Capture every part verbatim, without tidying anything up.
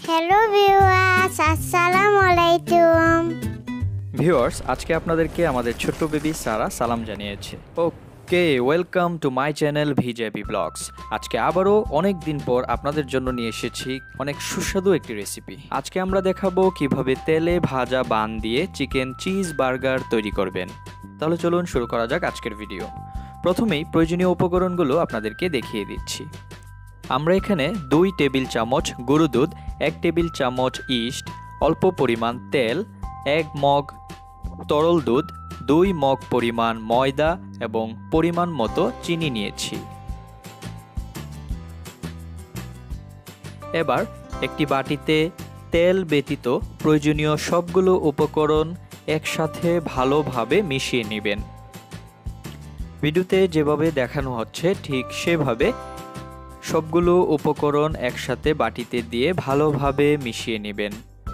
Hello viewers, আসসালামু আলাইকুম। Viewers, আজকে আপনাদেরকে আমাদের ছোট্ট বেবি সারা সালাম জানিয়েছে। Okay, welcome to my channel VJP blogs. আজকে আবারও অনেক দিন পর আপনাদের জন্য নিয়ে এসেছি অনেক সুস্বাদু একটি রেসিপি। আজকে আমরা দেখাবো কিভাবে তেলে ভাজা বান দিয়ে চিকেন চিজ বার্গার তৈরি করবেন। তাহলে চলুন শুরু করা যাক আজকের ভিডিও। প্রথমেই প্রয়োজনীয় উপকরণগুলো আপনাদেরকে দেখিয়ে দিচ্ছি। আমরা এখানে দুই টেবিল চামচ গরু দুধ, এক টেবিল চামচ ইস্ট, অল্প পরিমাণ তেল, এক মগ তরল দুধ, দুই মগ পরিমাণ ময়দা এবং পরিমাণ মতো চিনি নিয়েছি। এবার একটি বাটিতে তেল ব্যতীত প্রয়োজনীয় সবগুলো উপকরণ একসাথে ভালোভাবে মিশিয়ে নেবেন। ভিডিওতে যেভাবে দেখানো হচ্ছে ঠিক সেভাবে সবগুলো উপকরণ একসাথে বাটিতে দিয়ে ভালোভাবে মিশিয়ে নেবেন।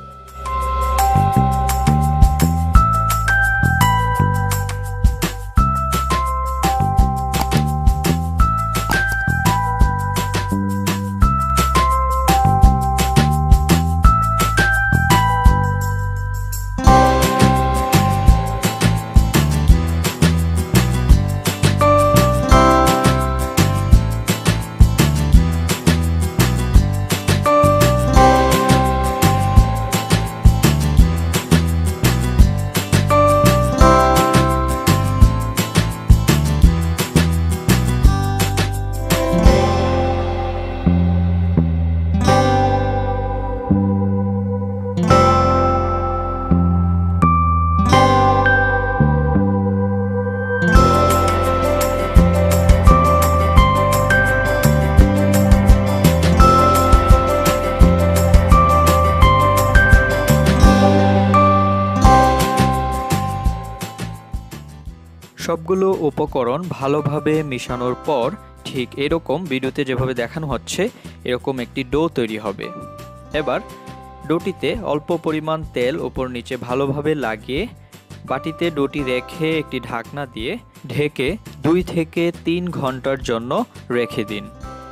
সবগুলো উপকরণ ভালোভাবে মিশানোর পর ঠিক এরকম ভিডিওতে যেভাবে দেখানো হচ্ছে এরকম একটি ডো তৈরি হবে। এবার ডোটিতে অল্প পরিমাণ তেল উপর নিচে ভালোভাবে লাগিয়ে বাটিতে ডোটি রেখে একটি ঢাকনা দিয়ে ঢেকে দুই থেকে তিন ঘন্টার জন্য রেখে দিন।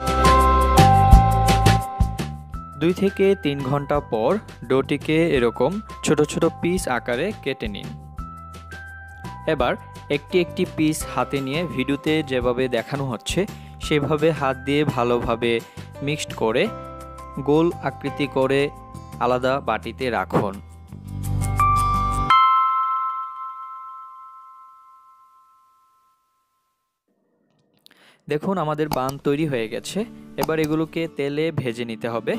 দুই থেকে তিন ঘন্টা পর ডোটিকে এরকম ছোট ছোট পিস আকারে কেটে নিন। এবার একটি একটি পিস হাতে নিয়ে ভিডিওতে যেভাবে দেখানো হচ্ছে সেভাবে হাত দিয়ে ভালোভাবে মিক্সড করে গোল আকৃতি করে আলাদা বাটিতে রাখুন। দেখুন আমাদের বান তৈরি হয়ে গেছে। এবার এগুলোকে তেলে ভেজে নিতে হবে।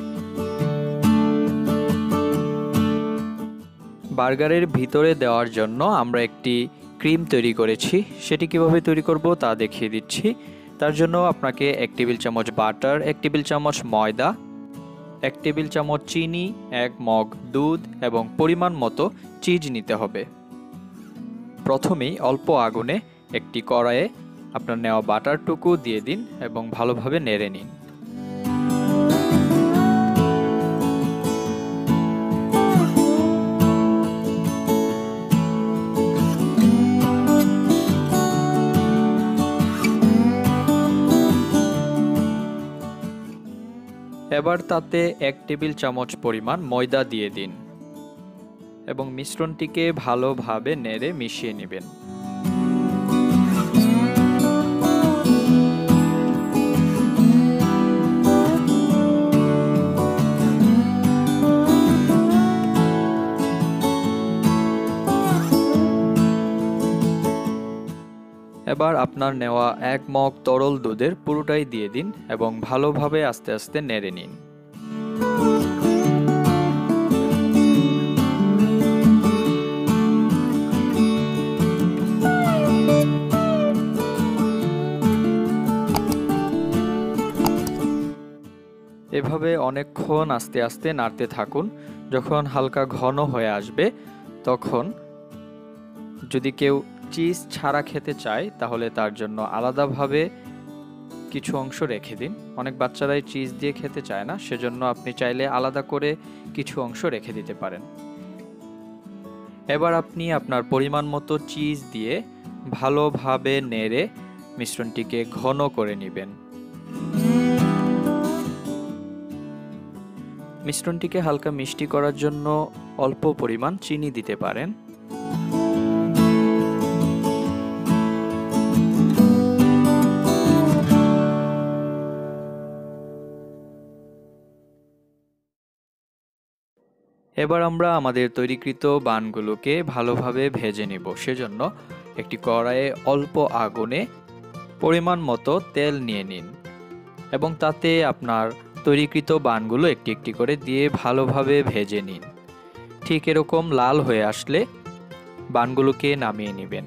বার্গারের ভিতরে দেওয়ার জন্য আমরা একটি ক্রিম তৈরি করেছি, সেটি কিভাবে তৈরি করব তা দেখিয়ে দিচ্ছি। তার জন্য আপনাকে এক টেবিল চামচ বাটার, এক টেবিল চামচ ময়দা, এক টেবিল চামচ চিনি, এক মগ দুধ এবং পরিমাণ মতো চিজ নিতে হবে। প্রথমেই অল্প আগুনে একটি কড়াইয়ে আপনার নেওয়া বাটারটুকু দিয়ে দিন এবং ভালোভাবে নেড়ে নিন। এবার তাতে এক টেবিল চামচ পরিমাণ ময়দা দিয়ে দিন এবং মিশ্রণটিকে ভালোভাবে নেড়ে মিশিয়ে নেবেন। এবার আপনার নেওয়া এক মগ তরল দুধের পুরোটাই দিয়ে দিন এবং ভালোভাবে আস্তে আস্তে নেড়ে নিন। এভাবে অনেকক্ষণ আস্তে আস্তে নাড়তে থাকুন। যখন হালকা ঘন হয়ে আসবে তখন যদি কেউ চিজ ছাড়া খেতে চায় তাহলে তার জন্য আলাদাভাবে কিছু অংশ রেখে দিন। অনেক বাচ্চারাই চিজ দিয়ে খেতে চায় না, সেজন্য আপনি চাইলে আলাদা করে কিছু অংশ রেখে দিতে পারেন। এবার আপনি আপনার পরিমাণ মতো চিজ দিয়ে ভালোভাবে নেড়ে মিশ্রণটিকে ঘন করে নেবেন। মিশ্রণটিকে হালকা মিষ্টি করার জন্য অল্প পরিমাণ চিনি দিতে পারেন। এবার আমরা আমাদের তৈরিকৃত বানগুলোকে ভালোভাবে ভেজে নিব। সেজন্য একটি কড়াইয়ে অল্প আগুনে পরিমাণ মতো তেল নিয়ে নিন এবং তাতে আপনার তৈরিকৃত বানগুলো একটি একটি করে দিয়ে ভালোভাবে ভেজে নিন। ঠিক এরকম লাল হয়ে আসলে বানগুলোকে নামিয়ে নেবেন।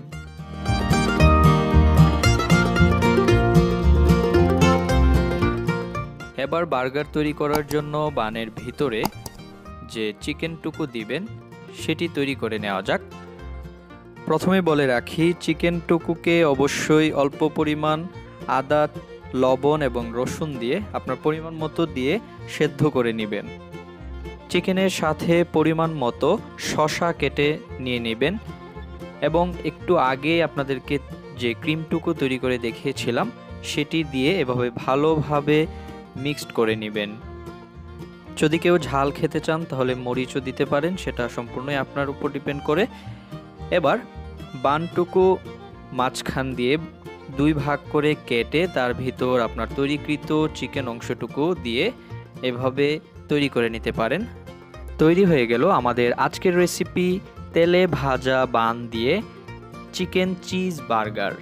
এবার বার্গার তৈরি করার জন্য বানের ভিতরে যে চিকেনটুকু দিবেন সেটি তৈরি করে নেওয়া যাক। প্রথমে বলে রাখি, চিকেনটুকুকে অবশ্যই অল্প পরিমাণ আদা, লবণ এবং রসুন দিয়ে আপনার পরিমাণ মতো দিয়ে সেদ্ধ করে নেবেন। চিকেনের সাথে পরিমাণ মতো শসা কেটে নিয়ে নেবেন এবং একটু আগে আপনাদেরকে যে ক্রিমটুকু তৈরি করে দেখিয়েছিলাম সেটি দিয়ে এভাবে ভালোভাবে মিক্সড করে নেবেন। যদি কেউ ঝাল খেতে চান তাহলে মরিচও দিতে পারেন, সেটা সম্পূর্ণই আপনার উপর ডিপেন্ড করে। এবার বানটুকু মাঝখান দিয়ে দুই ভাগ করে কেটে তার ভিতর আপনার তৈরিকৃত চিকেন অংশটুকু দিয়ে এভাবে তৈরি করে নিতে পারেন। তৈরি হয়ে গেল আমাদের আজকের রেসিপি, তেলে ভাজা বান দিয়ে চিকেন চিজ বার্গার।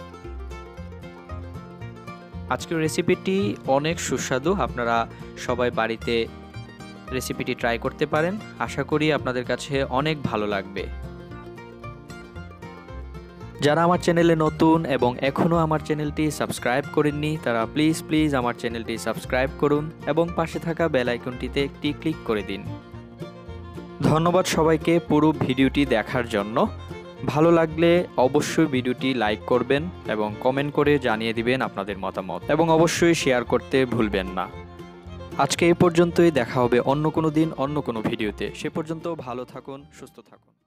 আজকের রেসিপিটি অনেক সুস্বাদু, আপনারা সবাই বাড়িতে রেসিপিটি ট্রাই করতে পারেন। আশা করি আপনাদের কাছে অনেক ভালো লাগবে। যারা আমার চ্যানেলে নতুন এবং এখনও আমার চ্যানেলটি সাবস্ক্রাইব করেননি তারা প্লিজ প্লিজ আমার চ্যানেলটি সাবস্ক্রাইব করুন এবং পাশে থাকা বেল আইকনটিতে একটি ক্লিক করে দিন। ধন্যবাদ সবাইকে পুরো ভিডিওটি দেখার জন্য। ভালো লাগলে অবশ্যই ভিডিওটি লাইক করবেন এবং কমেন্ট করে জানিয়ে দিবেন আপনাদের মতামত এবং অবশ্যই শেয়ার করতে ভুলবেন না। আজকে এই পর্যন্তই, দেখা হবে অন্য কোনো দিন অন্য কোনো ভিডিওতে। সে পর্যন্ত ভালো থাকুন, সুস্থ থাকুন।